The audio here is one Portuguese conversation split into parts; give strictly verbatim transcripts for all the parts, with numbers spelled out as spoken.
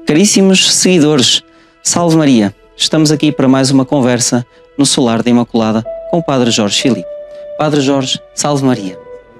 Caríssimos seguidores, salve Maria! Estamos aqui para mais uma conversa no Solar da Imaculada com o Padre Jorge Filipe. Padre Jorge, salve Maria!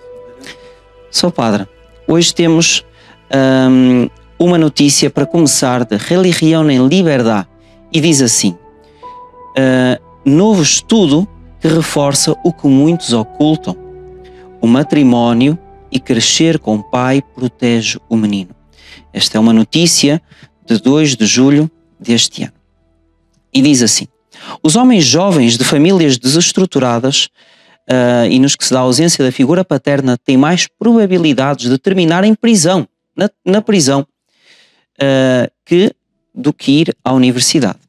Sou Padre. Hoje temos hum, uma notícia para começar de Religião em Liberdade e diz assim: uh, novo estudo que reforça o que muitos ocultam. O matrimónio e crescer com o pai protege o menino. Esta é uma notícia de dois de julho deste ano. E diz assim: os homens jovens de famílias desestruturadas uh, e nos que se dá a ausência da figura paterna têm mais probabilidades de terminar em prisão, na, na prisão, uh, que, do que ir à universidade.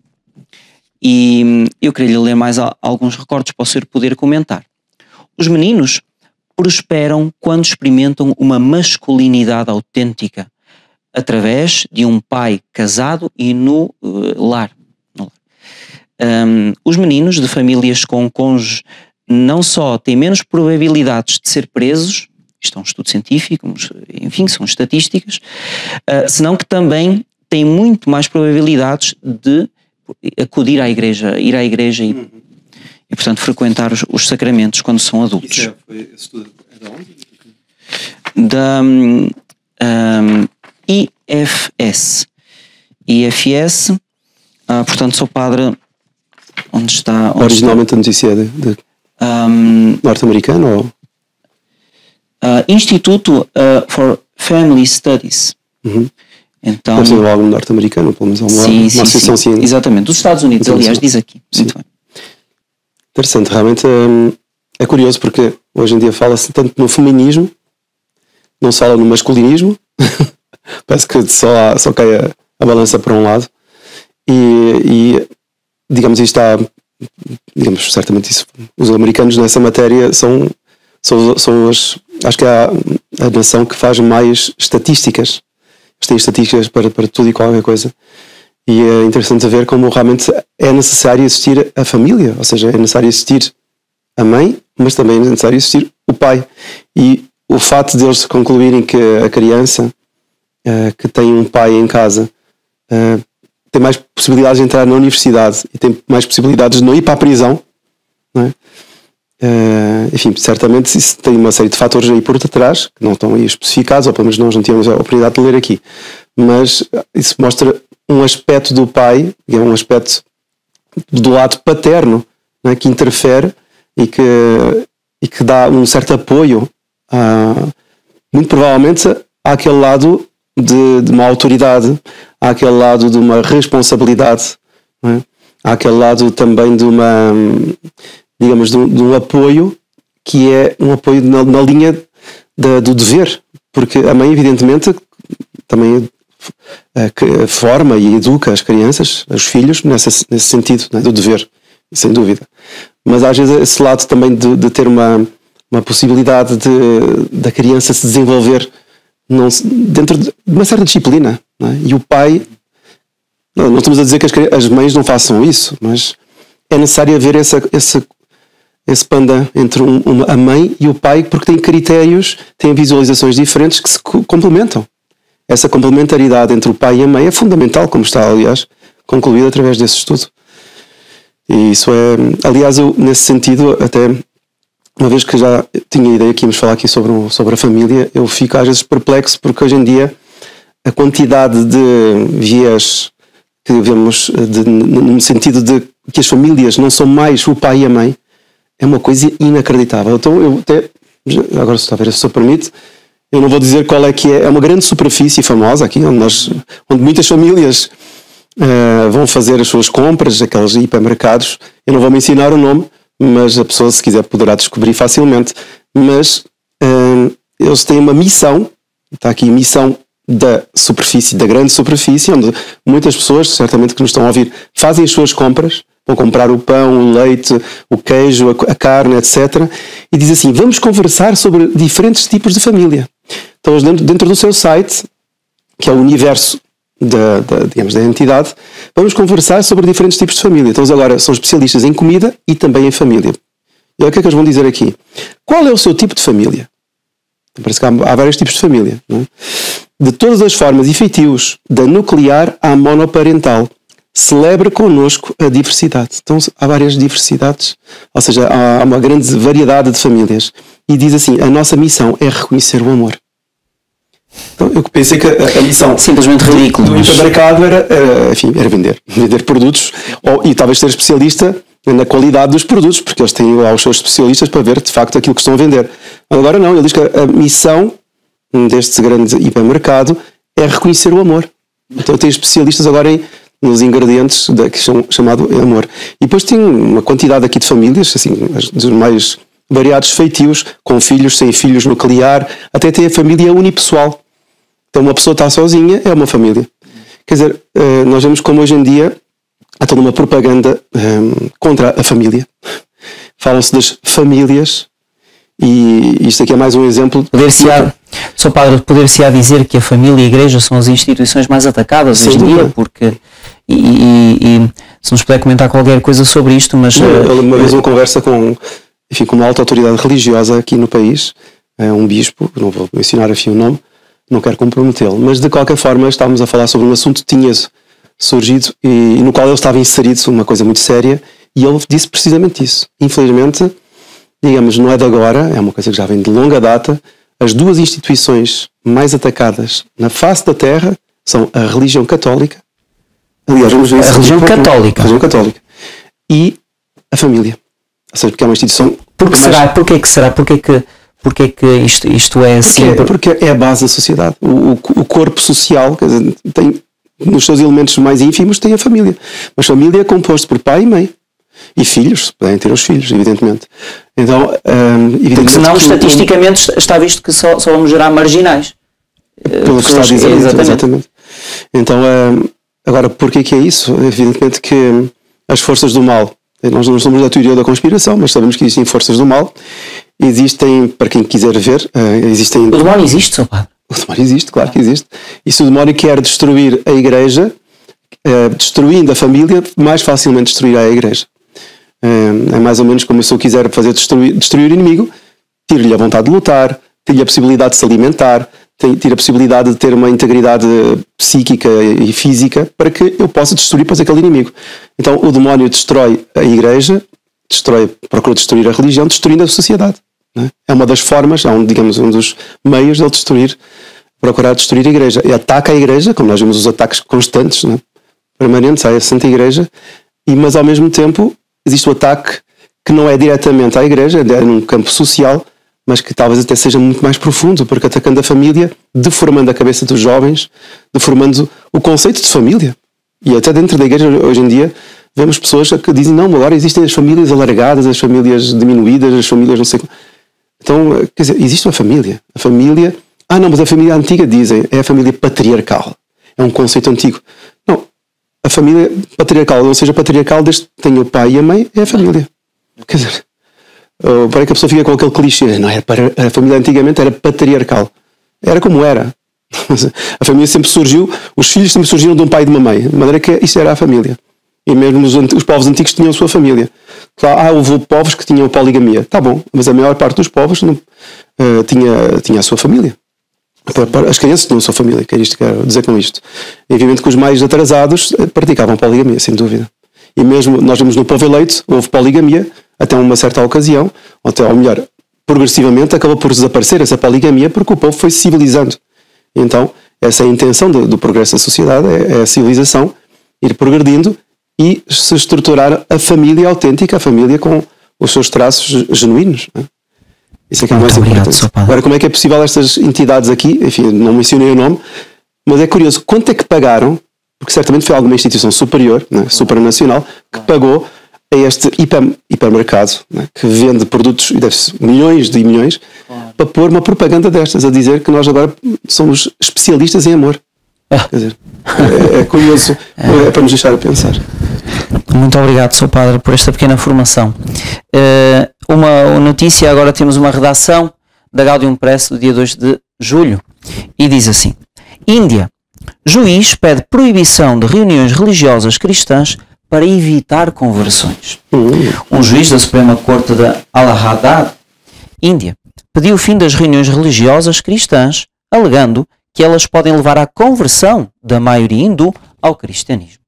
E eu queria lhe ler mais a, alguns recortes para o senhor poder comentar. Os meninos prosperam quando experimentam uma masculinidade autêntica, através de um pai casado e no uh, lar. No lar. Um, os meninos de famílias com cônjuges não só têm menos probabilidades de ser presos, isto é um estudo científico, enfim, são estatísticas, uh, senão que também têm muito mais probabilidades de acudir à igreja, ir à igreja e, uhum. e portanto, frequentar os, os sacramentos quando são adultos. Isso é, foi, esse estudo é de onde? Da um, um, I F S. I F S, uh, portanto, sou padre. Onde está? Onde Originalmente está? a notícia é de, de um, norte-americano ou? Uh, Instituto uh, for Family Studies. Uhum. Então, deve ser algo norte-americano, pelo menos uma, sim, uma sim, associação sim. científica. Exatamente, dos Estados Unidos, aliás, diz aqui. Sim. Muito bem. Interessante, realmente é, é curioso porque hoje em dia fala-se tanto no feminismo, não se fala no masculinismo. Parece que só, há, só cai a, a balança para um lado e, e digamos, isto está, digamos, certamente isso, os americanos nessa matéria são, são, são as, acho que é a, a nação que faz mais estatísticas, tem estatísticas para, para tudo e qualquer coisa, e é interessante ver como realmente é necessário existir a família, ou seja, é necessário existir a mãe, mas também é necessário existir o pai, e o fato de eles concluírem que a criança Uh, que tem um pai em casa uh, tem mais possibilidades de entrar na universidade e tem mais possibilidades de não ir para a prisão, não é? Uh, enfim, certamente isso tem uma série de fatores aí por detrás que não estão aí especificados, ou pelo menos nós não tínhamos a oportunidade de ler aqui, mas isso mostra um aspecto do pai, que é um aspecto do lado paterno, não é? Que interfere e que, e que dá um certo apoio a, muito provavelmente àquele lado De, de uma autoridade, há aquele lado de uma responsabilidade, não é? Há aquele lado também de uma, digamos, de um, de um apoio que é um apoio na, na linha de, do dever, porque a mãe evidentemente também é, que forma e educa as crianças, os filhos, nessa, nesse sentido, não é? Do dever, sem dúvida, mas às vezes esse lado também de, de ter uma, uma possibilidade de, da criança se desenvolver Não, dentro de uma certa disciplina, não é? E o pai, não, não estamos a dizer que as, as mães não façam isso, mas é necessário haver essa, esse, esse pandan entre um, uma, a mãe e o pai, porque tem critérios, tem visualizações diferentes que se complementam. Essa complementaridade entre o pai e a mãe é fundamental, como está, aliás, concluído através desse estudo. E isso é, aliás, eu, nesse sentido, até uma vez que já tinha a ideia que íamos falar aqui sobre, sobre a família, eu fico às vezes perplexo porque hoje em dia a quantidade de viés que vemos de, no sentido de que as famílias não são mais o pai e a mãe é uma coisa inacreditável. Então eu até, agora se está a ver, se o senhor permite, eu não vou dizer qual é que é, é uma grande superfície famosa aqui, onde, nós, onde muitas famílias uh, vão fazer as suas compras, aqueles hipermercados. Eu não vou mencionar o nome, mas a pessoa, se quiser, poderá descobrir facilmente. Mas hum, eles têm uma missão, está aqui a missão da superfície, da grande superfície, onde muitas pessoas, certamente que nos estão a ouvir, fazem as suas compras, vão comprar o pão, o leite, o queijo, a, a carne, etcétera. E diz assim, vamos conversar sobre diferentes tipos de família. Então, dentro, dentro do seu site, que é o universo Da, da, digamos, da entidade, vamos conversar sobre diferentes tipos de família. Então eles agora são especialistas em comida e também em família. E olha o que é que eles vão dizer aqui. Qual é o seu tipo de família? Parece que há, há vários tipos de família, não é? de todas as formas e feitios, da nuclear à monoparental, celebra connosco a diversidade. Então há várias diversidades, ou seja, há uma grande variedade de famílias. E diz assim, a nossa missão é reconhecer o amor. Então eu pensei que a, a missão simplesmente ridículo, do hipermercado era, era, enfim, era vender, vender produtos ou, e talvez ser especialista na qualidade dos produtos, porque eles têm lá os seus especialistas para ver de facto aquilo que estão a vender. Agora não, ele diz que a missão deste grande hipermercado é reconhecer o amor. Então tem especialistas agora em, nos ingredientes da, que são chamado amor. E depois tem uma quantidade aqui de famílias, assim, dos mais variados feitios, com filhos, sem filhos, nuclear, até tem a família unipessoal. Então uma pessoa está sozinha, é uma família. Quer dizer, nós vemos como hoje em dia há toda uma propaganda um, contra a família. Falam-se das famílias e isto aqui é mais um exemplo. Poder-se-á, Sr. Padre, poder-se-á dizer que a família e a igreja são as instituições mais atacadas Sem hoje em dia, porque e, e, e se nos puder comentar qualquer coisa sobre isto, mas... Não, uma vez uma conversa com, enfim, com uma alta autoridade religiosa aqui no país, um bispo, não vou mencionar aqui o nome, não quero comprometê-lo, mas de qualquer forma estávamos a falar sobre um assunto que tinha surgido e, e no qual ele estava inserido, uma coisa muito séria, e ele disse precisamente isso. Infelizmente, digamos, não é de agora, é uma coisa que já vem de longa data, as duas instituições mais atacadas na face da Terra são a religião católica, aliás, vamos ver a religião católica. A religião católica e a família. Ou seja, porque é uma instituição... Porque mais... será? Porquê que será? Porquê que, porquê que isto, isto é assim? Porque, porque é a base da sociedade. O, o, o corpo social, quer dizer, tem... nos seus elementos mais ínfimos tem a família. Mas família é composto por pai e mãe. E filhos, podem ter os filhos, evidentemente. Então, um, evidentemente porque senão, que, estatisticamente, está visto que só, só vamos gerar marginais. Pelo que está a dizer, exatamente. exatamente. Então, um, agora, porquê que é isso? Evidentemente que as forças do mal, nós não somos da teoria da conspiração, mas sabemos que existem forças do mal. Existem, para quem quiser ver, uh, existem... O demónio existe, Sr. Padre? O demónio existe, claro que existe. E se o demónio quer destruir a igreja, uh, destruindo a família, mais facilmente destruirá a igreja. Uh, é mais ou menos como se eu quiser fazer destruir, destruir o inimigo, tiro-lhe a vontade de lutar, tiro-lhe a possibilidade de se alimentar, tiro a possibilidade de ter uma integridade psíquica e física para que eu possa destruir depois aquele inimigo. Então o demónio destrói a igreja, destrói, procura destruir a religião, destruindo a sociedade. É uma das formas, é um, digamos, um dos meios de ele destruir, procurar destruir a igreja. E ataca a igreja, como nós vemos os ataques constantes, né, permanentes à Santa Igreja, e, mas ao mesmo tempo existe o ataque que não é diretamente à igreja, é num campo social, mas que talvez até seja muito mais profundo, porque atacando a família, deformando a cabeça dos jovens, deformando o conceito de família. E até dentro da igreja, hoje em dia, vemos pessoas que dizem, não, agora existem as famílias alargadas, as famílias diminuídas, as famílias não sei... Então, quer dizer, existe uma família. A família... Ah, não, mas a família antiga, dizem, é a família patriarcal. É um conceito antigo. Não, a família patriarcal, ou seja, patriarcal, desde que tem o pai e a mãe, é a família. Quer dizer, para que a pessoa fique com aquele clichê, não era para, a família antigamente era patriarcal. Era como era. A família sempre surgiu, os filhos sempre surgiram de um pai e de uma mãe. De maneira que isso era a família. E mesmo os, os povos antigos tinham a sua família. Claro, ah, houve povos que tinham poligamia. Tá bom, mas a maior parte dos povos não, uh, tinha, tinha a sua família. As crianças tinham a sua família, que é isto que quero dizer com isto. E, obviamente que os mais atrasados praticavam poligamia, sem dúvida. E mesmo, nós vemos no povo eleito, houve poligamia, até uma certa ocasião, ou até, ou melhor, progressivamente acabou por desaparecer essa poligamia porque o povo foi se civilizando. Então, essa é a intenção do, do progresso da sociedade, é, é a civilização, ir progredindo e se estruturar a família autêntica, a família com os seus traços genuínos. Né? Isso é que é mais importante. Agora, como é que é possível estas entidades aqui, enfim, não mencionei o nome, mas é curioso, quanto é que pagaram, porque certamente foi alguma instituição superior, né, supranacional, que pagou a este hiper, hipermercado, né, que vende produtos, deve ser milhões de milhões, para pôr uma propaganda destas, a dizer que nós agora somos especialistas em amor. Quer dizer, é, é curioso, é para nos deixar a pensar. Muito obrigado, Sr. Padre, por esta pequena formação. Uh, uma notícia, agora temos uma redação da Gaudium Press do dia dois de julho e diz assim: Índia, juiz pede proibição de reuniões religiosas cristãs para evitar conversões. Um juiz da Suprema Corte de Allahabad, Índia, pediu o fim das reuniões religiosas cristãs, alegando que elas podem levar à conversão da maioria hindu ao cristianismo.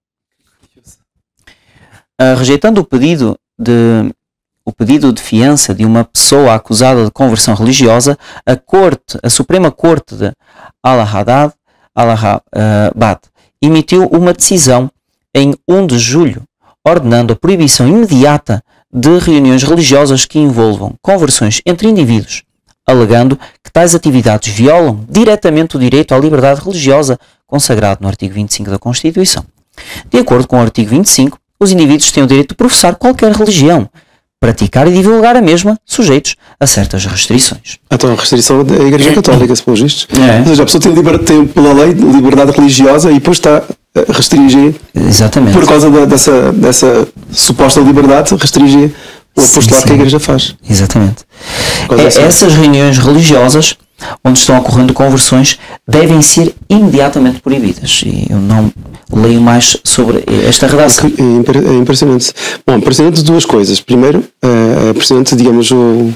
Uh, rejeitando o pedido de o pedido de fiança de uma pessoa acusada de conversão religiosa, a corte, a Suprema Corte de Allahabad, Allahabad emitiu uma decisão em um de julho, ordenando a proibição imediata de reuniões religiosas que envolvam conversões entre indivíduos, alegando que tais atividades violam diretamente o direito à liberdade religiosa consagrado no artigo vinte e cinco da Constituição. De acordo com o artigo vinte e cinco, os indivíduos têm o direito de professar qualquer religião, praticar e divulgar a mesma, sujeitos a certas restrições. Então a restrição da Igreja Católica, pelos vistos. É. Ou seja, a pessoa tem, liber, tem pela lei liberdade religiosa e depois está a restringir. Exatamente. Por causa da, dessa, dessa suposta liberdade, restringir o apostolado que a Igreja faz. Exatamente. É, essas reuniões religiosas onde estão ocorrendo conversões devem ser imediatamente proibidas. E eu não leio mais sobre esta redação. É impressionante. Bom, impressionante duas coisas. Primeiro, é impressionante, digamos, o,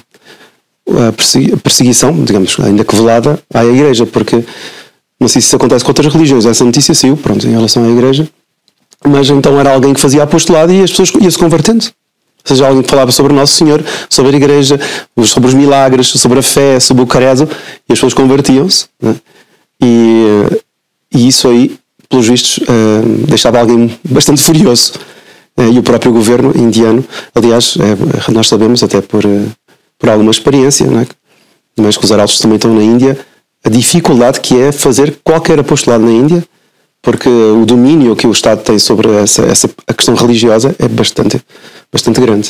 a perseguição, digamos, ainda que velada, à Igreja, porque não sei se isso acontece com outras religiões. Essa notícia saiu, pronto, em relação à Igreja, mas então era alguém que fazia apostolado e as pessoas iam-se convertendo. Ou seja, alguém que falava sobre Nosso Senhor, sobre a Igreja, sobre os milagres, sobre a fé, sobre o credo, e as pessoas convertiam-se, né? e, e isso aí, pelos vistos, uh, deixava alguém bastante furioso. Uh, e o próprio governo indiano, aliás, uh, nós sabemos até por, uh, por alguma experiência, não é? Mas que os arautos também estão na Índia, a dificuldade que é fazer qualquer apostolado na Índia, porque o domínio que o Estado tem sobre essa, essa a questão religiosa é bastante, bastante grande.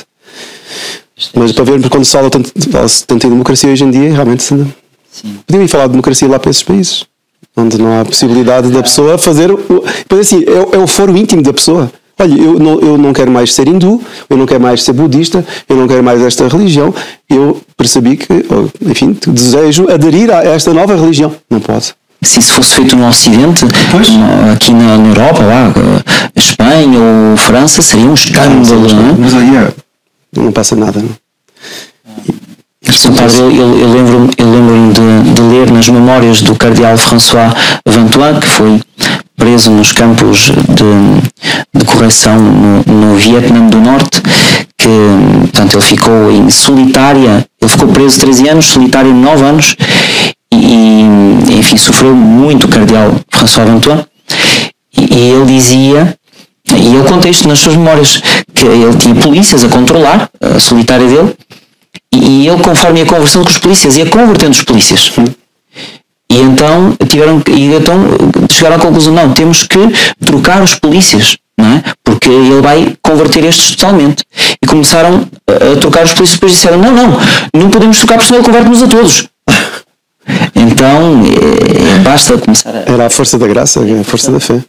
Mas para ver, quando se fala tanto, fala-se tanto em democracia hoje em dia, realmente sim. Podiam ir falar de democracia lá para esses países, onde não há possibilidade da pessoa fazer. Pois assim, é, é o foro íntimo da pessoa. Olha, eu não, eu não quero mais ser hindu, eu não quero mais ser budista, eu não quero mais esta religião, eu percebi que, enfim, desejo aderir a esta nova religião. Não pode. Se isso fosse feito no Ocidente, no, aqui na, na Europa, lá, Espanha ou França, seria um escândalo, não é? Mas aí é, não passa nada, não? Sim, padre, eu, eu, eu lembro-me eu lembro de, de ler nas memórias do cardeal François Vantois, que foi preso nos campos de, de correção no, no Vietnã do Norte, que, portanto, ele ficou em solitária, ele ficou preso treze anos, solitário nove anos, e, enfim, sofreu muito o cardeal François Vantois, e, e ele dizia, e ele conta isto nas suas memórias, que ele tinha polícias a controlar a solitária dele, e ele, conforme ia conversando com os polícias, ia convertendo os polícias. E então, tiveram, e então chegaram à conclusão, não, temos que trocar os polícias, não é? Porque ele vai converter estes totalmente. E começaram a trocar os polícias, depois disseram, não, não, não podemos trocar porque senão ele converte-nos a todos. Então, é, basta começar a... Era a força da graça, a força da fé.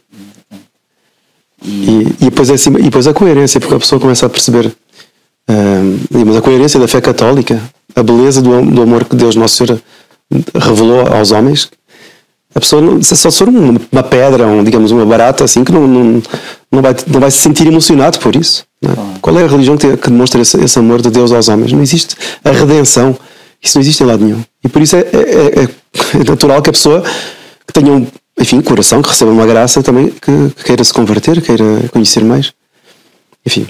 E, e, depois, é assim, e depois a coerência, porque a pessoa começa a perceber... Uh, mas a coerência da fé católica, a beleza do, do amor que Deus Nosso Senhor revelou aos homens, a pessoa não, se só for uma, uma pedra, um, digamos uma barata assim, que não, não, não, vai, não vai se sentir emocionado por isso, né? Qual é a religião que, que demonstra esse, esse amor de Deus aos homens? Não existe a redenção, isso não existe em lado nenhum, e por isso é, é, é, é natural que a pessoa que tenha um, enfim, coração, que receba uma graça também, que, que queira se converter, queira conhecer mais, enfim.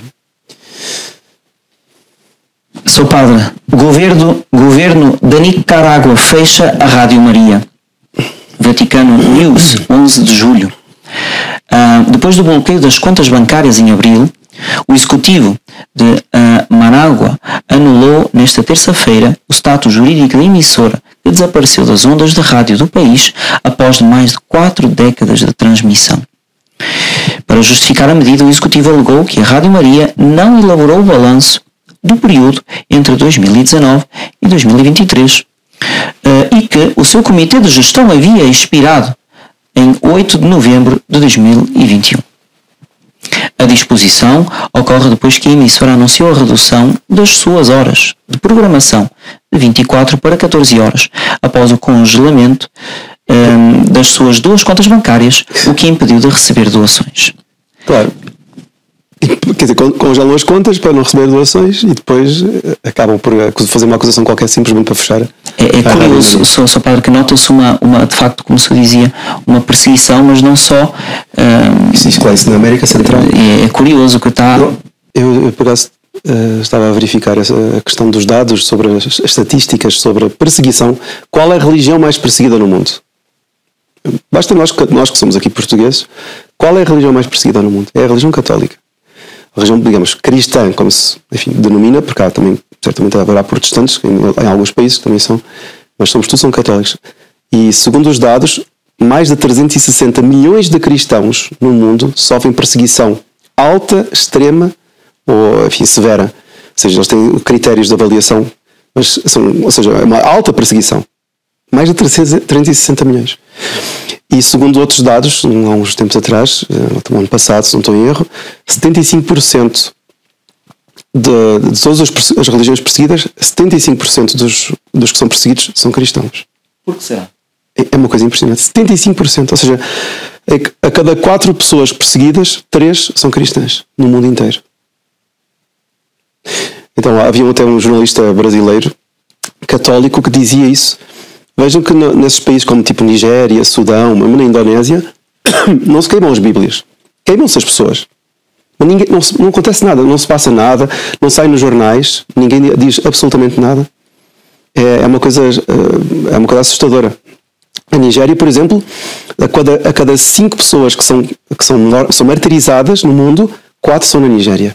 Sou padre. Governo, governo da Nicarágua fecha a Rádio Maria. Vaticano News, onze de julho. Uh, depois do bloqueio das contas bancárias em abril, o executivo de uh, Manágua anulou nesta terça-feira o status jurídico da emissora que desapareceu das ondas de rádio do país após mais de quatro décadas de transmissão. Para justificar a medida, o executivo alegou que a Rádio Maria não elaborou o balanço do período entre dois mil e dezanove e dois mil e vinte e três uh, e que o seu comitê de gestão havia expirado em oito de novembro de dois mil e vinte e um. A disposição ocorre depois que a emissora anunciou a redução das suas horas de programação de vinte e quatro para catorze horas após o congelamento um, das suas duas contas bancárias, o que impediu de receber doações. Claro. Quer dizer, congelam as contas para não receber doações e depois acabam por fazer uma acusação qualquer simplesmente para fechar É, é curioso, só, só padre, que nota-se uma, uma, de facto, como se dizia, uma perseguição, mas não só. Um, isso, claro, isso na América Central. É, é curioso que está. Eu, eu, eu por acaso, uh, estava a verificar essa, a questão dos dados sobre as, as estatísticas sobre a perseguição. Qual é a religião mais perseguida no mundo? Basta nós, nós que somos aqui portugueses, qual é a religião mais perseguida no mundo? É a religião católica. A religião, digamos, cristã, como se, enfim, denomina, porque há também, certamente haverá protestantes, em, em alguns países que também são, mas somos todos são católicos. E segundo os dados, mais de trezentos e sessenta milhões de cristãos no mundo sofrem perseguição alta, extrema ou, enfim, severa. Ou seja, eles têm critérios de avaliação, mas são, ou seja, é uma alta perseguição. Mais de trezentos e sessenta milhões. E segundo outros dados, há uns tempos atrás, no ano passado, se não estou em erro, setenta e cinco por cento de, de todas as, as religiões perseguidas, setenta e cinco por cento dos, dos que são perseguidos são cristãos. Por que será? É, é uma coisa impressionante. setenta e cinco por cento, ou seja, a cada quatro pessoas perseguidas, três são cristãs, no mundo inteiro. Então havia até um jornalista brasileiro, católico, que dizia isso. Vejam que nesses países como tipo Nigéria, Sudão, mesmo na Indonésia, não se queimam as Bíblias. Queimam-se as pessoas. Mas ninguém, não, não acontece nada, não se passa nada, não sai nos jornais, ninguém diz absolutamente nada. É, é, uma, coisa, é uma coisa assustadora. A Nigéria, por exemplo, a cada, a cada cinco pessoas que, são, que são, são martirizadas no mundo, quatro são na Nigéria.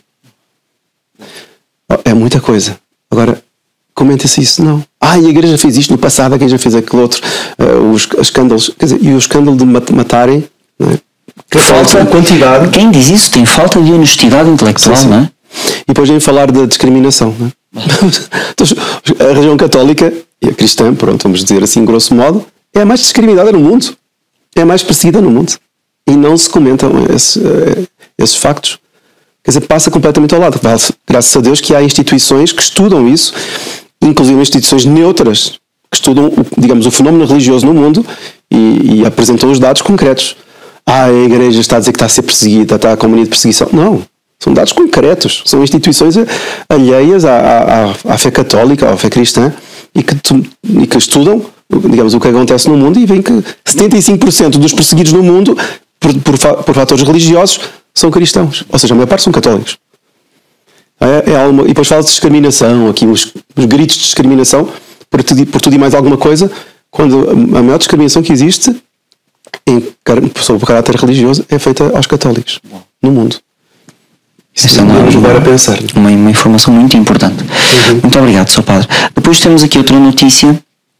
É muita coisa. Agora, comenta-se isso, não. Ah, e a igreja fez isto no passado, a igreja fez aquele outro, uh, os escândalos, quer dizer, e o escândalo de matarem, não é? Falta quantidade. Quem diz isso tem falta de honestidade intelectual, sim, sim. Não é? E depois vem falar da discriminação, não é? Então, a religião católica e a cristã, pronto, vamos dizer assim, grosso modo, é a mais discriminada no mundo, é a mais perseguida no mundo, e não se comentam esse, uh, esses factos. Quer dizer, passa completamente ao lado. Graças a Deus que há instituições que estudam isso, inclusive instituições neutras, que estudam, digamos, o fenómeno religioso no mundo e, e apresentam os dados concretos. Ah, a igreja está a dizer que está a ser perseguida, está a comunidade de perseguição. Não, são dados concretos. São instituições alheias à, à, à fé católica, à fé cristã, e que, e que estudam, digamos, o que acontece no mundo e veem que setenta e cinco por cento dos perseguidos no mundo, por, por, por fatores religiosos, são cristãos. Ou seja, a maior parte são católicos. É, é algo, e depois fala de discriminação, aqui os, os gritos de discriminação, por tudo, por tudo e mais alguma coisa, quando a maior discriminação que existe em, sobre o caráter religioso é feita aos católicos no mundo. Isso é uma, uma, a pensar. Uma, uma informação muito importante. Uhum. Muito obrigado, Sr. Padre. Depois temos aqui outra notícia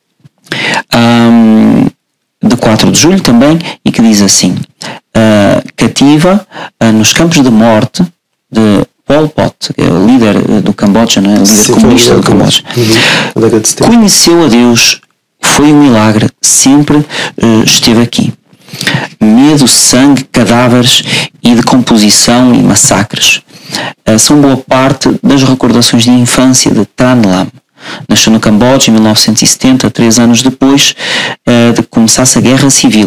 um, de quatro de julho também, e que diz assim: uh, cativa uh, nos campos de morte de Pol Pot, é o líder do Camboja, não é? O líder Sim, comunista do Camboja. Uhum. Conheceu a Deus, foi um milagre, sempre uh, esteve aqui. Medo, sangue, cadáveres e decomposição e massacres uh, são boa parte das recordações de infância de Tran Lam. Nasceu no Camboja em mil novecentos e setenta, três anos depois uh, de que começasse a Guerra Civil.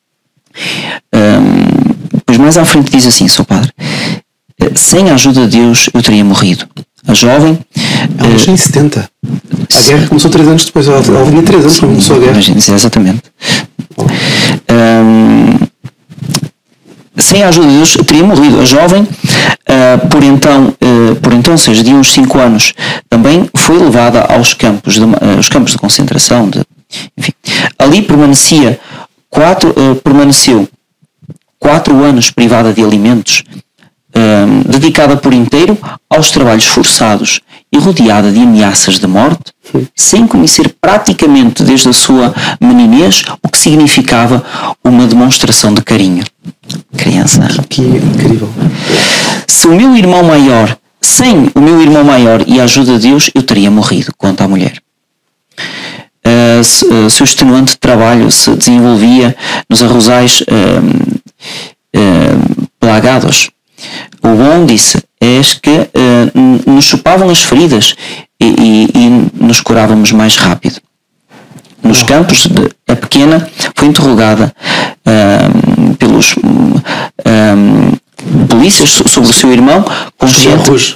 Um, depois mais à frente diz assim, Sr. Padre: sem a ajuda de Deus eu teria morrido. A jovem... Ela nasceu uh, em setenta. A guerra começou três anos depois. Ela, ela vinha três anos quando começou a guerra. Imagina, exatamente. Oh. Um, sem a ajuda de Deus eu teria morrido. A jovem, uh, por então, uh, por então, seja, de uns cinco anos, também foi levada aos campos de, uh, aos campos de concentração. De, enfim, ali permanecia quatro, uh, permaneceu quatro anos privada de alimentos, Um, dedicada por inteiro aos trabalhos forçados e rodeada de ameaças de morte, sem conhecer praticamente desde a sua meninez o que significava uma demonstração de carinho. Criança. Que incrível. Se o meu irmão maior, sem o meu irmão maior e a ajuda de Deus, eu teria morrido, conta a mulher. Uh, se, uh, seu extenuante trabalho se desenvolvia nos arrozais uh, uh, plagados. O bom, disse, é que uh, nos chupavam as feridas e, e, e nos curávamos mais rápido. Nos campos, de, a pequena foi interrogada uh, pelos uh, polícias sobre o seu irmão, consciente,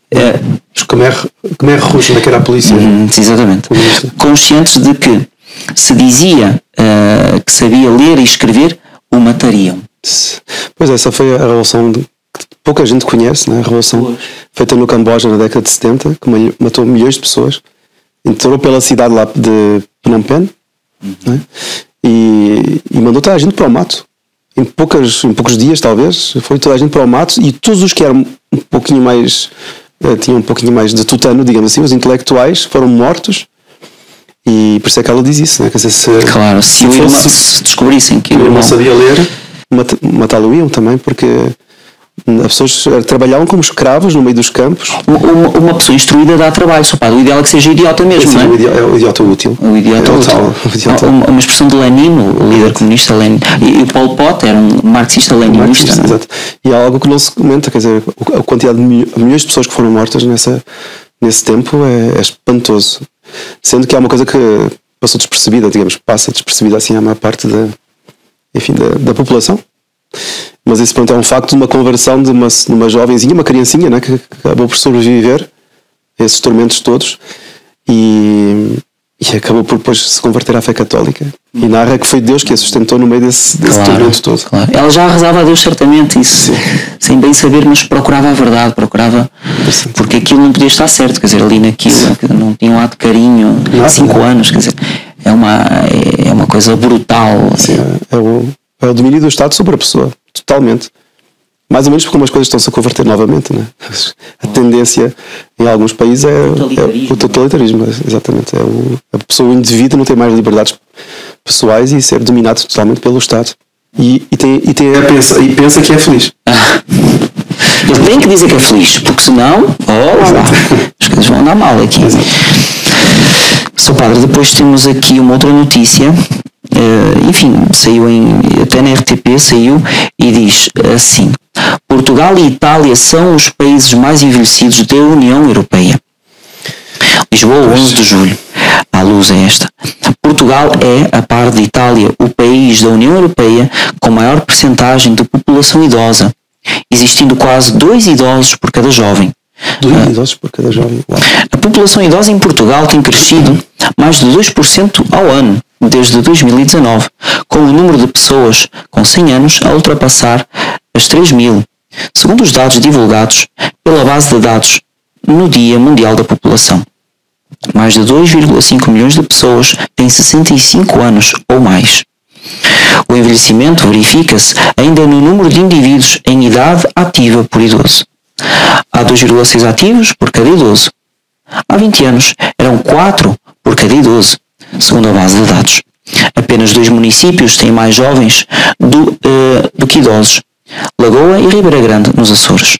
É, os Khmer, Khmer Rouge, onde é que era a polícia? Hum, exatamente. Conscientes de que se dizia uh, que sabia ler e escrever, o matariam. Pois essa foi a revolução de, que pouca gente conhece, né? A revolução pois. feita no Camboja na década de setenta, que matou milhões de pessoas, entrou pela cidade lá de Phnom Penh, uhum. né? e, e mandou toda a gente para o mato. Em, poucas, em poucos dias, talvez, foi toda a gente para o mato, e todos os que eram um pouquinho mais, eh, tinham um pouquinho mais de tutano, digamos assim, os intelectuais, foram mortos. E por isso é que ela diz isso, né? Quer dizer, se, claro, se, se, fosse, irmão, se descobrissem que o irmão sabia ler, matá-lo-iam também, porque as pessoas trabalhavam como escravos no meio dos campos. Uma, uma pessoa instruída dá trabalho, só pá, o ideal é que seja idiota mesmo, sim, não é? O idiota, é o idiota útil. O idiota é útil. Tal, o idiota. Uma, uma expressão de Lenin, o líder comunista Lenin. E o Pol Pot era um marxista-leninista. Marxista, exato. E há algo que não se comenta, quer dizer, a quantidade de milhões de pessoas que foram mortas nessa, nesse tempo é, é espantoso. Sendo que há uma coisa que passou despercebida, digamos, passa despercebida assim à maior parte da, enfim, da, da população. Mas isso, pronto, é um facto de uma conversão de uma, de uma jovenzinha, uma criancinha, né, que, que acabou por sobreviver a esses tormentos todos e, e acabou por depois se converter à fé católica. E narra que foi Deus que a sustentou no meio desse, desse claro, tormento todo. Claro. Ela já rezava a Deus certamente, isso, sem bem saber, mas procurava a verdade, procurava, porque aquilo não podia estar certo, quer dizer, ali naquilo, não tinha um ato de carinho, Nada, cinco né? anos, quer dizer, é uma, é uma coisa brutal. Sim, é, é, o, é o domínio do Estado sobre a pessoa, totalmente. Mais ou menos porque umas coisas estão-se a converter novamente, né? A tendência em alguns países é, é o totalitarismo, exatamente. É o, a pessoa, o indivíduo, não tem mais liberdades pessoais e ser dominado totalmente pelo Estado. E, e, tem, e, tem, pensa, e pensa que é feliz. Ele tem que dizer que é feliz, porque senão, oh, lá, as coisas vão andar mal aqui. Exato. Sr. Padre, depois temos aqui uma outra notícia. Uh, enfim, saiu em, até na R T P saiu e diz assim: Portugal e Itália são os países mais envelhecidos da União Europeia. Lisboa, onze de julho. À luz é esta. Portugal é, a par de Itália, o país da União Europeia com maior percentagem de população idosa, existindo quase dois idosos por cada jovem. Dois uh, idosos por cada jovem. Uau. A população idosa em Portugal tem crescido mais de dois por cento ao ano desde dois mil e dezanove, com o número de pessoas com cem anos a ultrapassar as três mil, segundo os dados divulgados pela base de dados no Dia Mundial da População. Mais de dois vírgula cinco milhões de pessoas têm sessenta e cinco anos ou mais. O envelhecimento verifica-se ainda no número de indivíduos em idade ativa por idoso. Há dois vírgula seis ativos por cada idoso. Há vinte anos eram quatro por cada idoso, segundo a base de dados. Apenas dois municípios têm mais jovens do, uh, do que idosos: Lagoa e Ribeira Grande, nos Açores.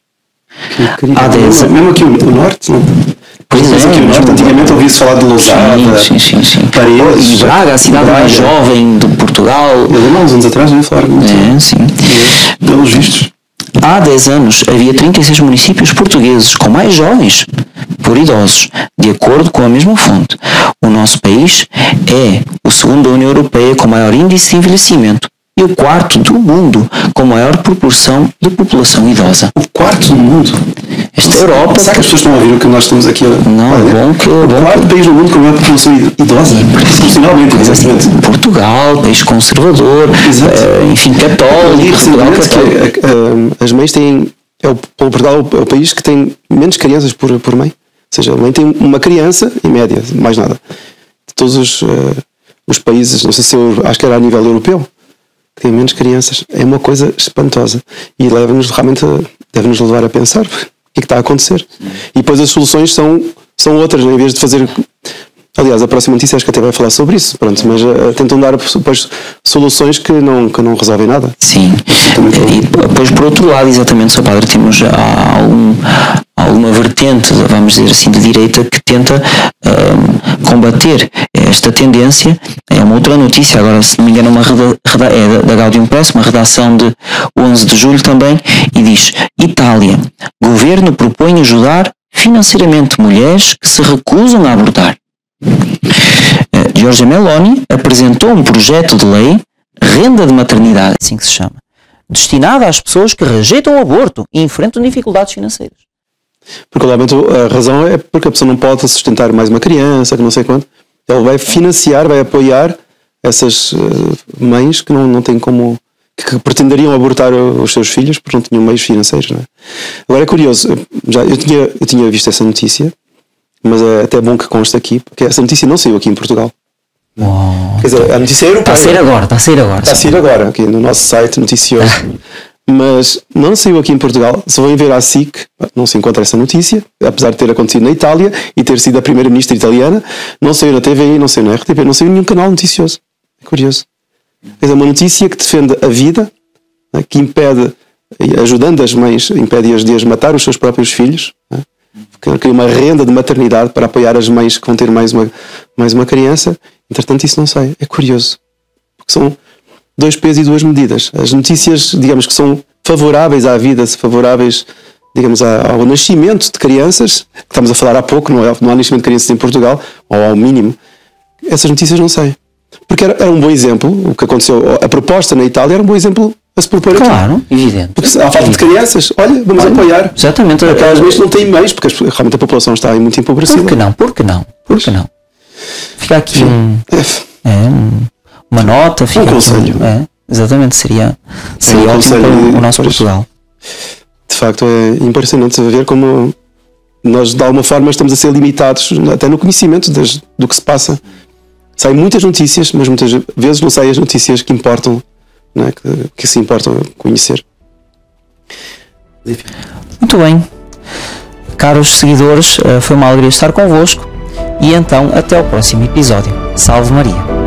Há dez... Mesmo aqui o norte, não? Pois é, aqui no norte, antigamente ouvia-se falar de Lousada, sim, sim, sim. Paredes, e Braga, a cidade Braga. mais jovem de Portugal. Eu lembro há uns anos atrás, não ia falar muito. É, sim. Pelos vistos. Há dez anos havia trinta e seis municípios portugueses com mais jovens por idosos, de acordo com a mesma fonte. O nosso país é o segundo da União Europeia com maior índice de envelhecimento e o quarto do mundo com maior proporção de população idosa. O quarto do mundo? Esta é a Europa... Será que as pessoas estão a ouvir o que nós estamos aqui a... Não, é bom que... O bom quarto que... país no mundo com maior população idosa. Proporcionalmente, exatamente. Portugal, país conservador, uh, enfim, católico. E recentemente que uh, as mães têm... É o, Portugal é o país que tem menos crianças por, por mãe. Ou seja, a mãe tem uma criança, em média, mais nada. De todos os, uh, os países, não sei se eu acho que era a nível europeu, que tem menos crianças. É uma coisa espantosa. E leva-nos realmente, deve-nos levar a pensar o que é que está a acontecer. E depois as soluções são, são outras, em vez de fazer... Aliás, a próxima notícia acho que até vai falar sobre isso, pronto, mas uh, tentam dar depois soluções que não, que não resolvem nada. Sim, e depois por outro lado, exatamente, Sr. Padre, temos algum, alguma vertente, vamos dizer assim, de direita que tenta uh, combater esta tendência. É uma outra notícia, agora se não me engano, uma reda, reda, é da Gaudium Press, uma redação de onze de julho também, e diz: Itália, governo propõe ajudar financeiramente mulheres que se recusam a abortar. Giorgia Meloni apresentou um projeto de lei, renda de maternidade, assim que se chama, destinada às pessoas que rejeitam o aborto e enfrentam dificuldades financeiras. Porque realmente a razão é porque a pessoa não pode sustentar mais uma criança, que não sei quanto. Ele vai financiar, vai apoiar essas mães que não, não têm como, que pretenderiam abortar os seus filhos porque não tinham meios financeiros, não é? Agora é curioso, já, eu, tinha, eu tinha visto essa notícia, mas é até bom que conste aqui, porque essa notícia não saiu aqui em Portugal. Oh, Quer dizer, a notícia é europeia. Está a sair agora, está a sair agora. Está a sair agora, aqui no nosso site noticioso. Mas não saiu aqui em Portugal. Se vão ver a S I C, não se encontra essa notícia, apesar de ter acontecido na Itália e ter sido a primeira-ministra italiana. Não saiu na T V I, não saiu na R T P, não saiu em nenhum canal noticioso. É curioso. É uma notícia que defende a vida, né, que impede, ajudando as mães, impede-as de as matar os seus próprios filhos, né, cria uma renda de maternidade para apoiar as mães que vão ter mais uma, mais uma criança. Entretanto, isso não sai. É curioso. Porque são dois pesos e duas medidas. As notícias, digamos que são favoráveis à vida, favoráveis, digamos, ao nascimento de crianças, que estamos a falar há pouco, não, é, não há nascimento de crianças em Portugal, ou ao mínimo. Essas notícias não saem. Porque era, era um bom exemplo, o que aconteceu, a proposta na Itália era um bom exemplo a se propor aqui. Claro, evidente. Porque há falta de crianças, olha, vamos olha, apoiar. Exatamente. Aquelas mães não têm meios, porque realmente a população está aí muito empobrecida. Por que não? Por que não? Por que não? Fica aqui um, é, um, uma nota, fica um aqui conselho. Um, é, exatamente, seria, seria um ótimo para o, o nosso pois, Portugal. De facto, é impressionante ver como nós, de alguma forma, estamos a ser limitados até no conhecimento das, do que se passa. Saem muitas notícias, mas muitas vezes não saem as notícias que importam, não é? que, que se importam conhecer. Muito bem. Caros seguidores, foi uma alegria estar convosco e então até ao próximo episódio. Salve Maria!